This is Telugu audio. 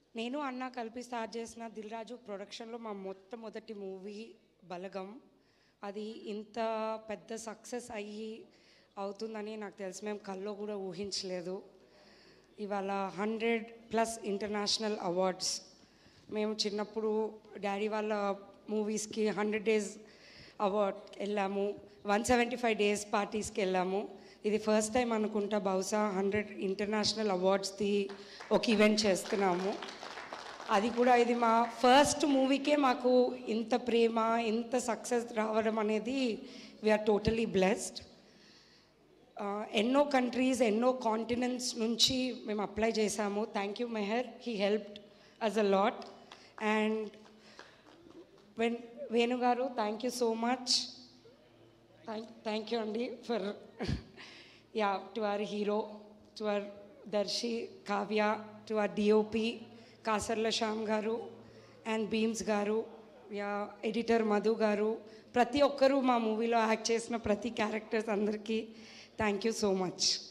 నేను అన్న కలిపి స్టార్ట్ చేసిన దిల్ రాజు ప్రొడక్షన్లో మా మొట్టమొదటి మూవీ బలగం. అది ఇంత పెద్ద సక్సెస్ అయ్యి అవుతుందని నాకు తెలిసి మేము కల్లో కూడా ఊహించలేదు. ఇవాళ 100+ ఇంటర్నేషనల్ అవార్డ్స్. మేము చిన్నప్పుడు డాడీ వాళ్ళ మూవీస్కి 100 డేస్ అవార్డ్ వెళ్ళాము, 175 డేస్ పార్టీస్కి వెళ్ళాము. ఇది ఫస్ట్ టైం అనుకుంటా బహుశా 100 ఇంటర్నేషనల్ అవార్డ్స్ది ఒక ఈవెంట్ చేస్తున్నాము. అది కూడా ఇది మా ఫస్ట్ మూవీకే మాకు ఇంత ప్రేమ, ఇంత సక్సెస్ రావడం అనేది వీఆర్ టోటలీ బ్లెస్డ్. ఎన్నో కంట్రీస్, ఎన్నో కాంటినెంట్స్ నుంచి మేము అప్లై చేశాము. Thank you Meher, he helped us a lot. And Venu గారు, thank you so much. Thank you అండి for to our hero, to our Darshi Kavya, to our DOP Kasarla Shyam గారు అండ్ బీమ్స్ గారు, ఎడిటర్ మధు గారు, ప్రతి ఒక్కరూ మా మూవీలో యాక్ట్ చేసిన ప్రతి క్యారెక్టర్స్ అందరికీ థ్యాంక్ యూ సో మచ్.